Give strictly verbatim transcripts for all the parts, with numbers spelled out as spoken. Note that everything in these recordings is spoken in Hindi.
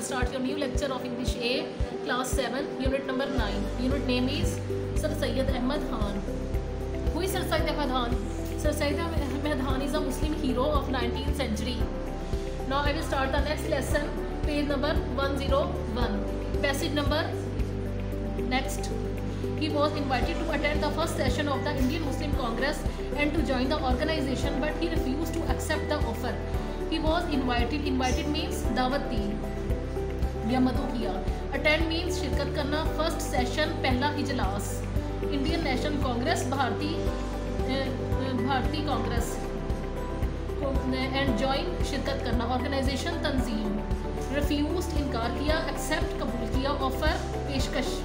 start your new lecture of English A, class seven, unit number nine. Unit name is Sir Syed Ahmad Khan. Who is Sir Syed Ahmad Khan? Sir Syed Ahmad Khan is a Muslim hero of nineteenth century. Now I will start the next lesson, page number one oh one. Passage number next. He was invited to attend the first session of the Indian Muslim Congress and to join the organization, but he refused to accept the offer. He was invited. Invited means दावत दी या मदू किया. Attend means शिरकत करना. First session पहला इजलास. Indian National Congress भारतीय भारतीय कांग्रेस and join शिरकत करना. Organization तंजीम. Refused इनकार किया. Accept कबूल किया. Offer पेशकश.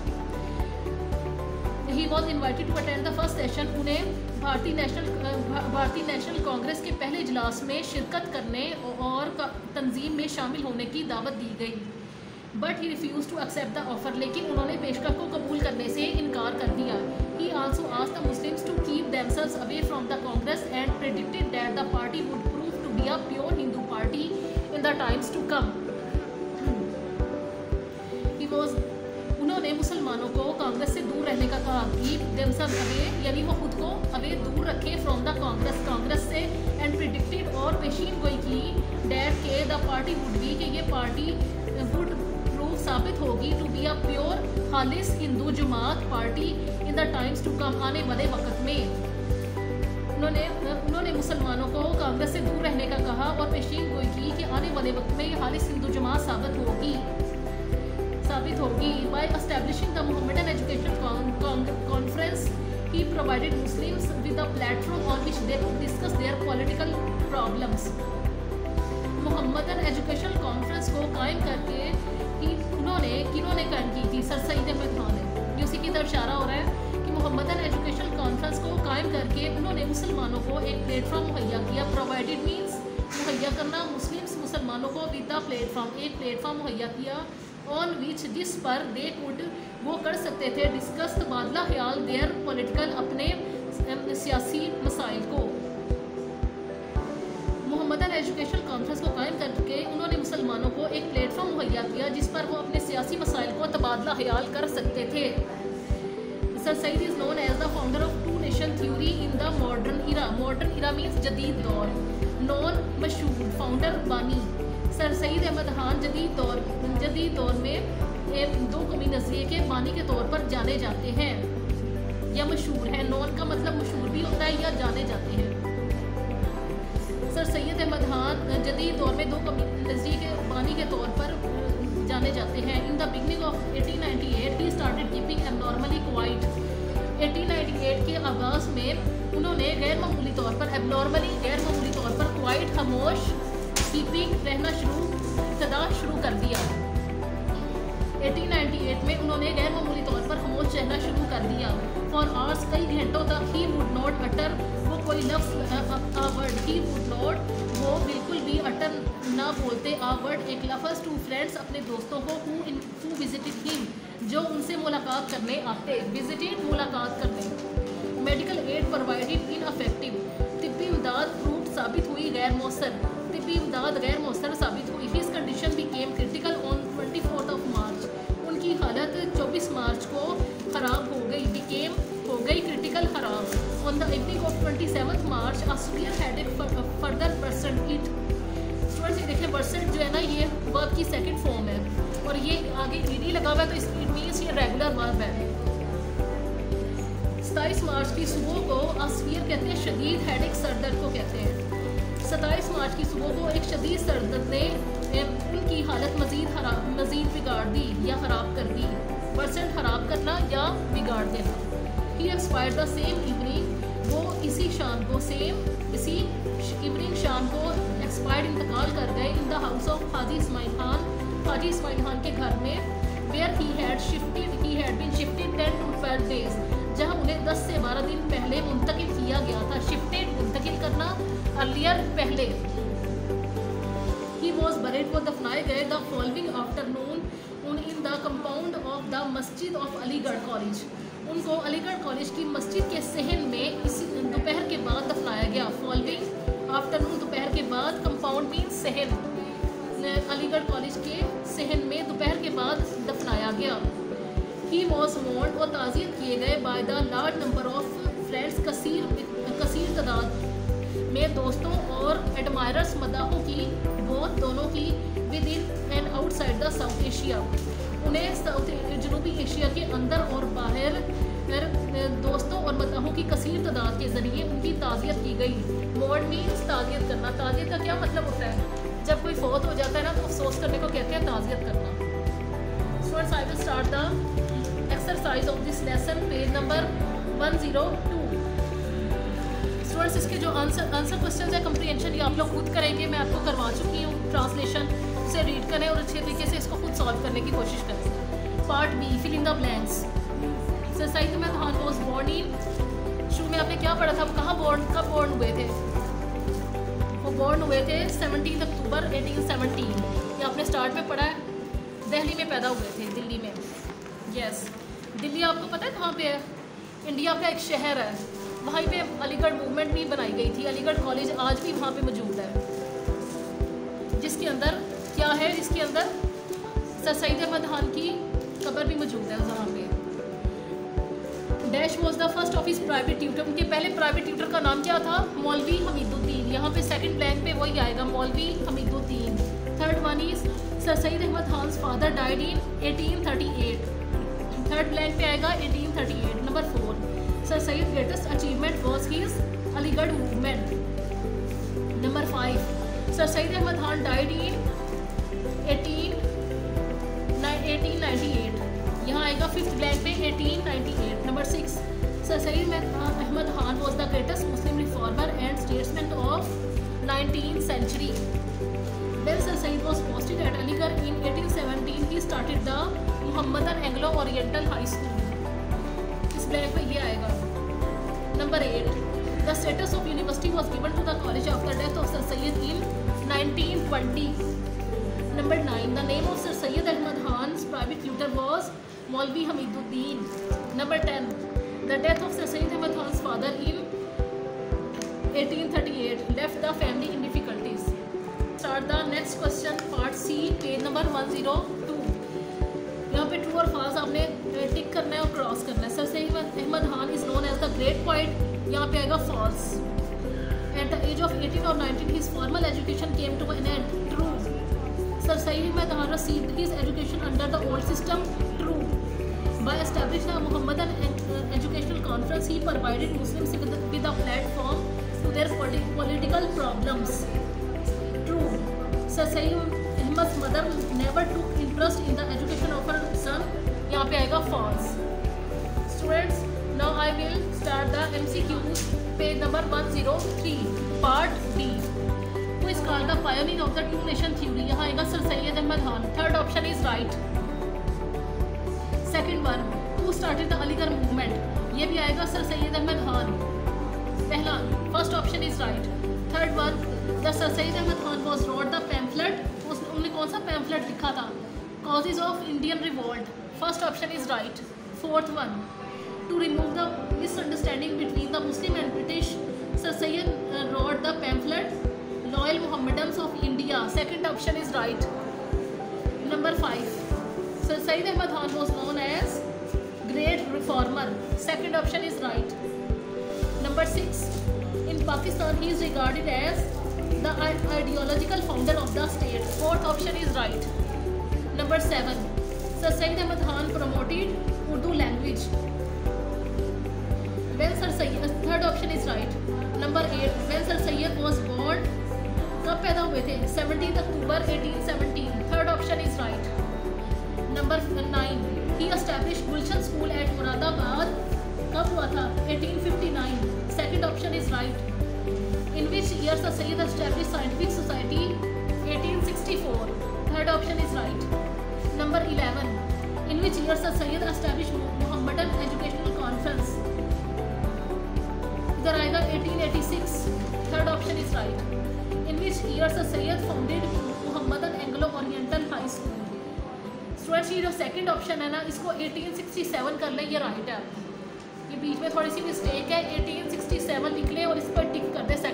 He was invited to attend the first session. उन्हें भारतीय नेशनल भारतीय नेशनल कांग्रेस के पहले इजलास में शिरकत करने और तंजीम में शामिल होने की दावत दी गई. But he refuse to accept the offer. लेकिन उन्होंने पेशकश को कबूल करने से इनकार कर दिया. He also asked the Muslims to keep themselves away from the Congress and predicted that the party would prove to be a pure Hindu party in the times to come. He was उन्होंने मुसलमानों को कांग्रेस से दूर रहने का कहा. कीप देमसेल्व्स अवे यानी वो खुद को अवे दूर रखें फ्रॉम द कांग्रेस कांग्रेस से. एंड प्रेडिक्टेड और पेशीन गोई की डैट के द पार्टी वुड बी कि ये पार्टी वुड प्रूव साबित होगी टू बी अ प्योर खालिस हिंदू जमात party in the times to come आने वाले वक्त में. उन्होंने उन्होंने मुसलमानों को कांग्रेस से दूर रहने का कहा और पेशीन गोई की कि आने वाले वक्त में ये खालिस हिंदू जमात साबित होगी साबित होगी. By establishing the Mohammedan Education Conference he provided Muslims with a platform on which they could discuss their political problems. Mohammedan Education Conference को कायम करके ही उन्होंने किन्होंने कायम की थी? सर सईद अहमद खान ने. जो उसी की तरफ इशारा हो रहा है कि मोहम्मदन एजुकेशन कॉन्फ्रेंस को कायम करके उन्होंने मुसलमानों को एक प्लेटफॉर्म मुहैया किया. प्रोवाइडेड मीन्स मुहैया करना. मुस्लिम्स मुसलमानों को विद द प्लेटफॉर्म एक प्लेटफॉर्म मुहैया किया ऑन विच जिस पर दे कुड वो कर सकते थे डिस्कस तबादला ख्याल देयर पॉलिटिकल अपने सियासी मसाइल को. मोहम्मदन एजुकेशन कॉन्फ्रेंस को कायम करके उन्होंने मुसलमानों को एक प्लेटफॉर्म मुहैया किया जिस पर वो अपने सियासी मसाइल को तबादला ख्याल कर सकते थे. Sir Syed is known as the founder of two nation theory in the modern era. Modern era means जदीद दौर. नॉन मशहूर फाउंडर बानी. सर सईद अहमद खान जदीद दौर जदीद दौर में दो कौमी नज़रिए के बानी के तौर पर जाने जाते हैं या मशहूर हैं. नॉन का मतलब मशहूर भी होता है या जाने जाते हैं. सर सैयद अहमद खान जदीद दौर में दो कौमी नज़रिए के बानी के तौर पर जाने जाते हैं. In the beginning of eighteen ninety eight he started keeping abnormally quiet. Eighteen ninety eight के आगाज़ में उन्होंने गैर मामूली तौर पर एबनॉर्मली गैर मामूली तौर पर क्वाइट खामोश कीपिंग रहना शुरू इब्तदा शुरू कर दिया. एटीन नाइंटी एट में उन्होंने गैर मामूली तौर पर खामोश रहना शुरू कर दिया. फॉर आवर्स कई घंटों तक ही वुड नॉट अटर वो कोई लफ्ज़ a word he would not वो बिल्कुल भी अटर ना बोलते आ वर्ड एक लफ्ज़ टू फ्रेंड्स अपने दोस्तों को who in who visited him जो उनसे मुलाकात करने आते. विजिटेड मुलाकात करने. Medical aid provided ineffective. तिब्बी इमदाद प्रूफ साबित हुई गैर मौसर. तिब्बी इमदाद गैर मौसर साबित हुई. His condition became critical on twenty fourth of March. उनकी हालत चौबीस मार्च को ख़राब हो गई. बिकेम हो गई क्रिटिकल ख़राब. On the evening of twenty seventh March a severe headache further percent it. Students ये देखें परसेंट जो है ना ये वर्ब की सेकंड फॉर्म है और ये आगे ईडी लगा हुआ है तो इट मीन्स ये रेगुलर वर्ब है. सत्ताईस मार्च की सुबह को आसफियर कहते हैं शदीद हेडेक सरदर्द को कहते हैं. सत्ताईस मार्च की सुबह को एक शदीद सरदर्द ने उनकी हालत मज़ीद खराब मज़ीद बिगाड़ दी या ख़राब कर दी. परसेंट ख़राब करना या बिगाड़ देना. He expired the same evening. वो इसी शाम को सेम इसी इवनिंग शाम को एक्सपायर्ड इंतकाल कर गए. In the house of Haji Ismail Khan. Haji Ismail Khan के घर में where he had shifted he had been shifted ten to twelve days. जहाँ उन्हें दस से बारह दिन पहले मुंतकिल किया गया था. शिफ्टेड मुंतकिल करना, अर्लियर पहले. ही वॉज बरीड वो दफनाए गए द फॉलोइंग आफ्टरनून उन in the compound of the masjid of Aligarh College. उनको अलीगढ़ कॉलेज की मस्जिद के सहन में इसी दोपहर के बाद दफनाया गया. फॉलोइंग आफ्टरनून दोपहर के बाद. कंपाउंड मीन्स सहन. अलीगढ़ कॉलेज के सहन में दोपहर के बाद दफनाया गया। ही वॉज मोर्न और ताज़ियत किए गए by the large number of friends, कसीर कसीर तादाद में दोस्तों और एडमायरर्स मदाहों की, बहुत दोनों की, with in and outside the South Asia. उन्हें साउथ जनूबी एशिया के अंदर और बाहर दोस्तों और मदाहों की कसीर तादाद के ज़रिए उनकी ताज़ियत की गई। मोर्न मीन्स ताज़ियत करना। ताज़ियत का क्या मतलब होता है? जब कोई फौत हो जाता है ना तो अफसोस करने को कहते हैं ताज़ियत करना। Students, I will start the exercise of this lesson, page number one zero two. Students, इसके जो आंसर आंसर क्वेश्चन है कंप्रीहेंशन ये आप लोग खुद करेंगे। मैं आपको करवा चुकी हूँ ट्रांसलेशन, उसे रीड करें और अच्छे तरीके से इसको खुद सॉल्व करने की कोशिश करें। Part B, fill in the blanks. Sir Syed Ahmad Khan was born in, शुरू में आपने क्या पढ़ा था, वो कहाँ बोर्न कब बोर्न हुए थे? वो बोर्न हुए थे सेवनटीन अक्टूबर एटीन सेवनटीन। ये आपने स्टार्ट में पढ़ा है। दिल्ली में पैदा हुए थे, दिल्ली में। यस, दिल्ली आपको पता है कहाँ पे है? इंडिया का एक शहर है, वहीं पे अलीगढ़ मूवमेंट भी बनाई गई थी। अलीगढ़ कॉलेज आज भी वहाँ पे मौजूद है, जिसके अंदर क्या है, जिसके अंदर सर सईद अहमद खान की कब्र भी मौजूद है वहाँ पे। Dash was the first of his private tutor. उनके पहले प्राइवेट ट्यूटर का नाम क्या था? मौलवी हमीदुद्दीन। यहाँ पे सेकंड ब्लैंक पे वही आएगा, Maulvi Hamiduddin. Third one is sir Syed Ahmad Khan father died in eighteen thirty eight. Third blank पे आएगा eighteen thirty eight. Number four, sir Syed greatest achievement was his Aligarh movement. Number five, sir Syed Ahmad Khan died in eighteen ninety eight. यहाँ आएगा फिफ्थ ब्लैंक पे eighteen ninety eight. Number six, sir Syed Ahmad Khan was the greatest Muslim reformer and statesman of nineteen century. When Sir Said was posted at Aligarh in eighteen seventeen, he started the Muhammadan Anglo Oriental High School. इस ब्लैंक पे ये आएगा। Number eight, the status of university was given to the college after death of Sir Said in nineteen twenty. Number nine, the name of Sir Sayyid Ahmad Khan's private tutor was Maulvi Hamiduddin. Number ten, the death of Sir Sayyid Ahmad Khan's father in eighteen thirty-eight left the family in difficulties. Start the next question, part C, page number one oh two. यहाँ पे ट्रू और फॉल्स आपने टिक करना है और क्रॉस करना है। Sir Syed Ahmad Khan is known as the great poet, यहाँ पे आएगा false. At the age of eighteen और nineteen his formal education came to an end, true. Sir Syed Ahmad Khan received his education under the old system, true. By establishing a Muhammadan educational conference, he provided Muslims with a platform to their political problems, true. Sir Sayyid Ahmad's mother never took interest in the education of her son, यहाँ पे आएगा false. Students, now I will start the M C Qs, page number one oh three, part D. Who is called the pioneer of the two nation theory? यहाँ आएगा Sir Sayyid Ahmad Khan. Third option is right. Second one, who started the Aligarh movement? ये भी आएगा Sir Sayyid Ahmad Khan. पहला, first option is right. Third one, the Sir Sayyid Ahmad Khan was wrote the pamphlet. उन्होंने कौन सा pamphlet लिखा था? Causes of Indian Revolt. First option is right. Fourth one, to remove the misunderstanding between the Muslim and British, Sir Sayyid uh, wrote the pamphlet Loyal Mohammedans of India. Second option is right. Number five, Sir Sayyid Ahmad Khan was known as Great Reformer. Second option is right. Number six, in Pakistan he is regarded as the ideological founder of the state. Fourth option is right. Number seven, Sir Sayyid Ahmad Khan promoted Urdu language. When Sir Sayyid, third option is right. Number eight, when Sir Sayyid was born, कब पैदा हुए थे? seventeenth October eighteen seventeen. Third option is right. Number nine, he established Gulshan School at Muradabad. कब हुआ था? eighteen fifty-nine. Second option is right. In which year Sir Sayyid established Scientific Society? eighteen sixty-four. Third option is right. Number eleven, in which year Sir Sayyid established Muhammadan Educational Conference? इधर आएगा eighteen eighty-six. Third option is right. In which year Sir Sayyid founded Muhammadan Anglo Oriental High School? Students ये जो सेकंड ऑप्शन है ना, इसको eighteen sixty-seven कर ले, ये राइट है। ये बीच में थोड़ी सी मिस्टेक है, eighteen sixty-seven लिख लें और इस पर टिक कर दे